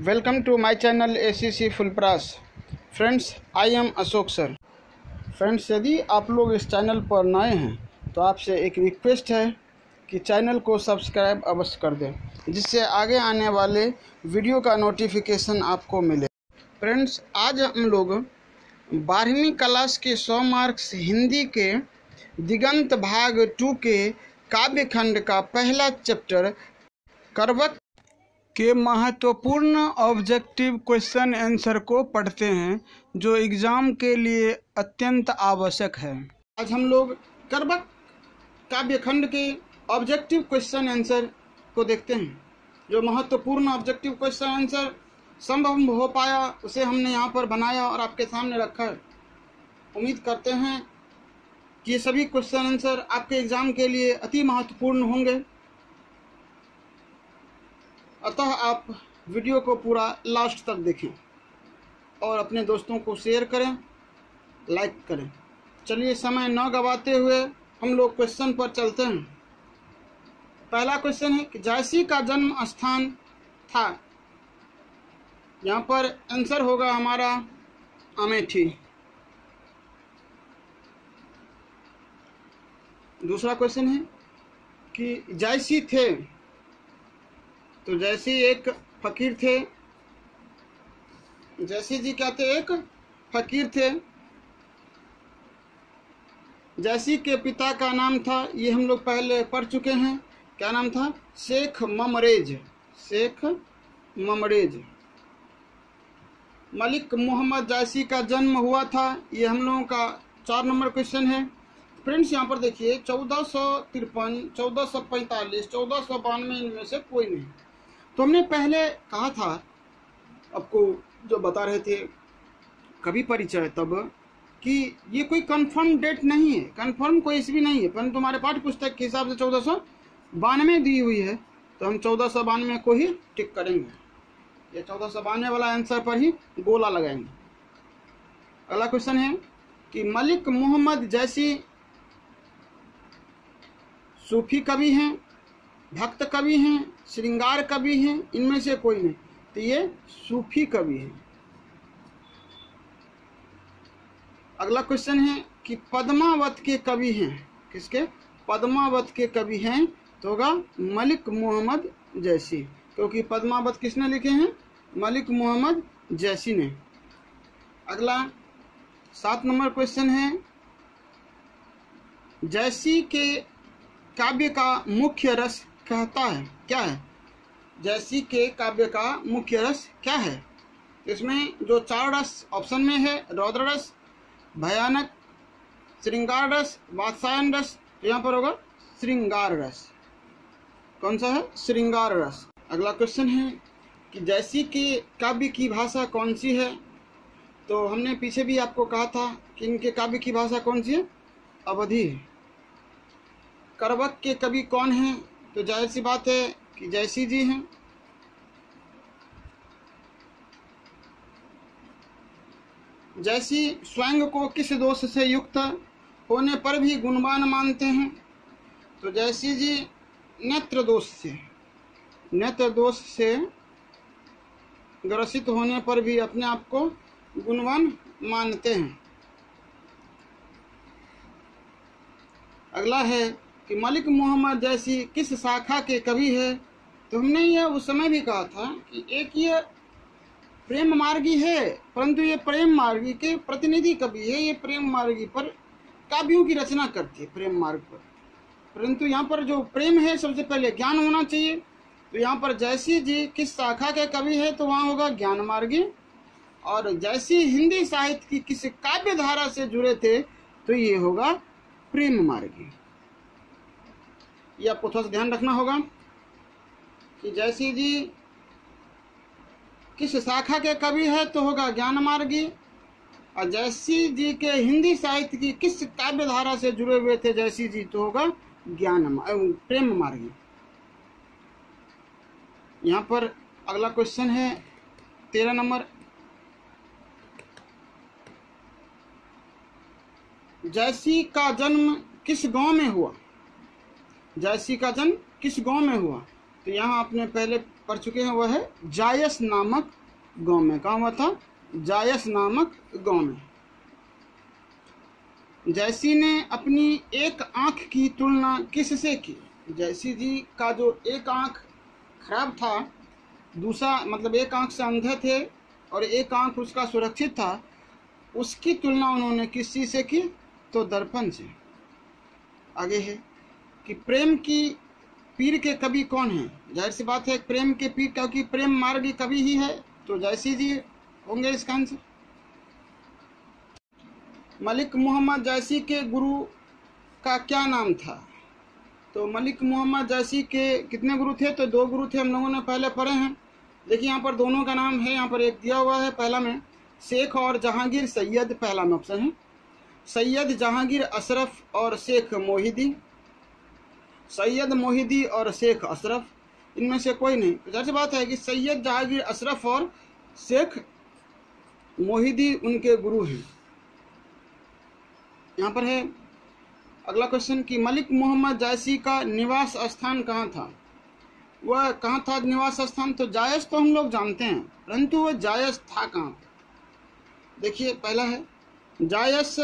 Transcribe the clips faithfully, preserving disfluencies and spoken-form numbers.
Welcome to my channel ACC फुलप्रास। Friends, I am Ashok sir. Friends, यदि आप लोग इस चैनल पर नए हैं तो आपसे एक रिक्वेस्ट है कि चैनल को सब्सक्राइब अवश्य कर दें, जिससे आगे आने वाले वीडियो का नोटिफिकेशन आपको मिले। फ्रेंड्स, आज हम लोग बारहवीं क्लास के सौ मार्क्स हिंदी के दिगंत भाग टू के काव्य खंड का पहला चैप्टर करवक के महत्वपूर्ण ऑब्जेक्टिव क्वेश्चन आंसर को पढ़ते हैं, जो एग्ज़ाम के लिए अत्यंत आवश्यक है। आज हम लोग करवक काव्य खंड के ऑब्जेक्टिव क्वेश्चन आंसर को देखते हैं। जो महत्वपूर्ण ऑब्जेक्टिव क्वेश्चन आंसर संभव हो पाया उसे हमने यहाँ पर बनाया और आपके सामने रखा है। उम्मीद करते हैं कि ये सभी क्वेश्चन आंसर आपके एग्ज़ाम के लिए अति महत्वपूर्ण होंगे, अतः आप वीडियो को पूरा लास्ट तक देखें और अपने दोस्तों को शेयर करें, लाइक करें। चलिए, समय न गवाते हुए हम लोग क्वेश्चन पर चलते हैं। पहला क्वेश्चन है कि जायसी का जन्म स्थान था। यहाँ पर आंसर होगा हमारा अमेठी। दूसरा क्वेश्चन है कि जायसी थे, तो जैसी एक फकीर थे। जैसी जी क्या थे? एक फकीर थे। जैसी के पिता का नाम था, ये हम लोग पहले पढ़ चुके हैं। क्या नाम था? शेख ममरेज। शेख ममरेज। मलिक मोहम्मद जैसी का जन्म हुआ था, ये हम लोगों का चार नंबर क्वेश्चन है। फ्रेंड्स, यहाँ पर देखिए चौदह सौ तिरपन, चौदह सौ पैंतालीस, चौदह सौ बानवे, इनमें से कोई नहीं। तो हमने पहले कहा था, आपको जो बता रहे थे कवि परिचय तब, कि ये कोई कंफर्म डेट नहीं है, कंफर्म कोई ईस्वी नहीं है, परंतु हमारे पाठ्य पुस्तक के हिसाब से चौदह सौ बानवे दी हुई है, तो हम चौदह सौ बानवे को ही टिक करेंगे। ये चौदह सौ बानवे वाला आंसर पर ही गोला लगाएंगे। अगला क्वेश्चन है कि मलिक मोहम्मद जैसी सूफी कवि हैं, भक्त कवि हैं, श्रृंगार कवि हैं, इनमें से कोई नहीं, तो ये सूफी कवि हैं। अगला क्वेश्चन है कि पद्मावत के कवि हैं। किसके? पद्मावत के कवि हैं, तो होगा मलिक मोहम्मद जैसी, क्योंकि पद्मावत किसने लिखे हैं? मलिक मोहम्मद जैसी ने। अगला सात नंबर क्वेश्चन है, जैसी के काव्य का मुख्य रस कहता है क्या है? जैसी के काव्य का मुख्य रस क्या है? इसमें जो चार रस ऑप्शन में है, रौद्र रस, भयानक, श्रृंगार रस, वात्सायन रस, तो यहाँ पर होगा श्रृंगार रस। कौन सा है? श्रृंगार रस। अगला क्वेश्चन है कि जैसी के काव्य की भाषा कौन सी है? तो हमने पीछे भी आपको कहा था कि इनके काव्य की भाषा कौन सी है? अवधी है। करवक के कवि कौन हैं? तो जाहिर सी बात है कि जैसी जी हैं। जैसी स्वयं को किस दोष से युक्त होने पर भी गुणवान मानते हैं? तो जैसी जी नेत्र दोष से, नेत्र दोष से ग्रसित होने पर भी अपने आप को गुणवान मानते हैं। अगला है कि मलिक मोहम्मद जैसी किस शाखा के कवि है? तो हमने ये उस समय भी कहा था कि एक ये प्रेम मार्गी है, परंतु ये प्रेम मार्गी के प्रतिनिधि कवि है। ये प्रेम मार्गी पर काव्यों की रचना करती है, प्रेम मार्ग पर। परंतु यहाँ पर जो प्रेम है, सबसे पहले ज्ञान होना चाहिए। तो यहाँ पर जैसी जी किस शाखा के कवि है? तो वहाँ होगा ज्ञान मार्गी। और जैसी हिंदी साहित्य की किस काव्य धारा से जुड़े थे? तो ये होगा प्रेम मार्गी। ये आपको थोड़ा सा ध्यान रखना होगा कि जैसी जी किस शाखा के कवि है? तो होगा ज्ञान मार्गी। और जैसी जी के हिंदी साहित्य की किस काव्य धारा से जुड़े हुए थे जैसी जी? तो होगा ज्ञान प्रेम मार्गी। यहाँ पर अगला क्वेश्चन है तेरह नंबर, जैसी का जन्म किस गांव में हुआ? जैसी का जन्म किस गांव में हुआ? तो यहाँ आपने पहले पढ़ चुके हैं वह है जायस नामक गांव में। कहाँ हुआ था? जायस नामक गांव में। जयसी ने अपनी एक आंख की तुलना किससे की? जयसी जी का जो एक आंख खराब था, दूसरा मतलब एक आंख से अंधे थे और एक आंख उसका सुरक्षित था, उसकी तुलना उन्होंने किस चीज़ से की? तो दर्पण से। आगे है कि प्रेम की पीर के कवि कौन है? जाहिर सी बात है प्रेम के पीर, क्योंकि प्रेम मार्ग कवि ही है, तो जयसी जी होंगे इसका आंसर। मलिक मोहम्मद जयसी के गुरु का क्या नाम था? तो मलिक मोहम्मद जयसी के कितने गुरु थे? तो दो गुरु थे, हम लोगों ने पहले पढ़े हैं। देखिए यहाँ पर दोनों का नाम है, यहाँ पर एक दिया हुआ है पहला में, शेख और जहांगीर सैयद, पहला में ऑप्शन है। सैयद जहांगीर अशरफ और शेख मोहिदी, सैयद मोहिदी और शेख अशरफ, इनमें से कोई नहीं। तो जाहिर सी बात है कि सैयद जहांगीर अशरफ और शेख मोहिदी उनके गुरु हैं। यहाँ पर है अगला क्वेश्चन कि मलिक मोहम्मद जयसी का निवास स्थान कहाँ था? वह कहाँ था निवास स्थान? तो जायस तो हम लोग जानते हैं, परंतु वह जायस था कहाँ? देखिए पहला है जायस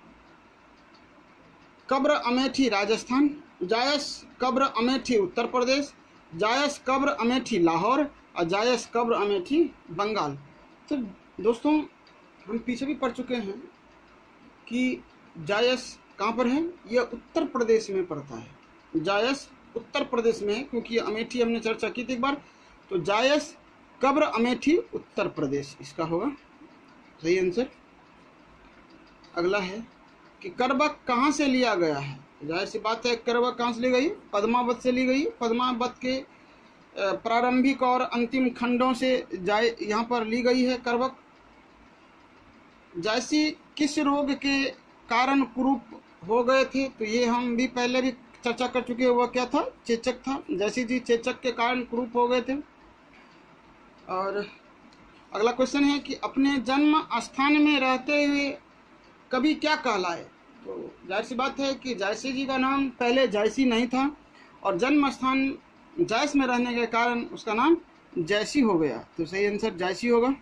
कब्र अमेठी राजस्थान, जायस कब्र अमेठी उत्तर प्रदेश, जायस कब्र अमेठी लाहौर और जायस कब्र अमेठी बंगाल। तो दोस्तों हम पीछे भी पढ़ चुके हैं कि जायस कहाँ पर है? यह उत्तर प्रदेश में पड़ता है। जायस उत्तर प्रदेश में है, क्योंकि अमेठी हमने चर्चा की थी एक बार। तो जायस कब्र अमेठी उत्तर प्रदेश इसका होगा सही आंसर। अगला है कि करबक कहाँ से लिया गया है? जाहिर सी बात है करबक कहाँ से ली गई? पद्मावत से ली गई। पद्मावत के प्रारंभिक और अंतिम खंडों से जाय यहाँ पर ली गई है करबक। जयसी किस रोग के कारण कुरूप हो गए थे? तो ये हम भी पहले भी चर्चा कर चुके हैं, वह क्या था? चेचक था। जयसी जी चेचक के कारण कुरूप हो गए थे। और अगला क्वेश्चन है कि अपने जन्म स्थान में रहते हुए कवि क्या कहलाए? तो जाहिर सी बात है कि जयसी जी का नाम पहले जयसी नहीं था और जन्म स्थान जायस में रहने के कारण उसका नाम जयसी हो गया। तो सही आंसर जयसी होगा।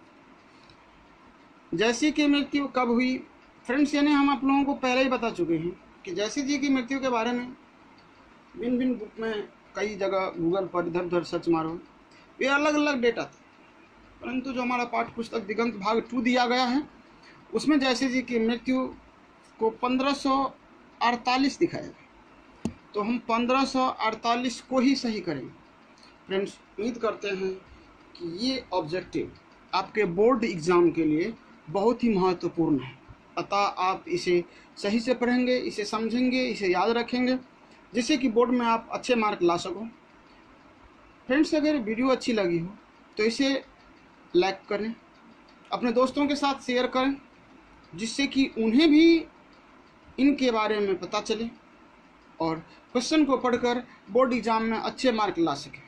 जयसी की मृत्यु कब हुई? फ्रेंड्स यानी हम आप लोगों को पहले ही बता चुके हैं कि जयसी जी की मृत्यु के बारे में भिन्न भिन्न बुक में कई जगह गूगल पर इधर उधर सर्च मारो, ये अलग अलग डेटा था, परंतु जो हमारा पाठ्य पुस्तक दिगंत भाग टू दिया गया है उसमें जयसी जी की मृत्यु को पंद्रह सौ अड़तालीस दिखाएगा। तो हम पंद्रह सौ अड़तालीस को ही सही करेंगे। फ्रेंड्स उम्मीद करते हैं कि ये ऑब्जेक्टिव आपके बोर्ड एग्ज़ाम के लिए बहुत ही महत्वपूर्ण है, अतः आप इसे सही से पढ़ेंगे, इसे समझेंगे, इसे याद रखेंगे, जिससे कि बोर्ड में आप अच्छे मार्क ला सको। फ्रेंड्स अगर वीडियो अच्छी लगी हो तो इसे लाइक करें, अपने दोस्तों के साथ शेयर करें, जिससे कि उन्हें भी इनके बारे में पता चले और क्वेश्चन को पढ़कर बोर्ड एग्जाम में अच्छे मार्क ला सकें।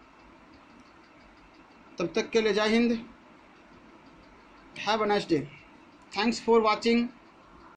तब तक के लिए जय हिंद, have a nice day, thanks for watching.